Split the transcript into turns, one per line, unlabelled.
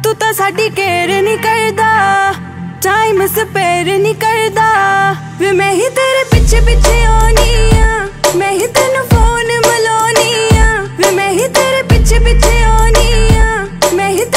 तू तो साडी केयर नहीं करदा, टाइम स्पेयर नहीं करदा। वे मैं ही तेरे पिछे पिछे आनी आ, मैं ही तेनू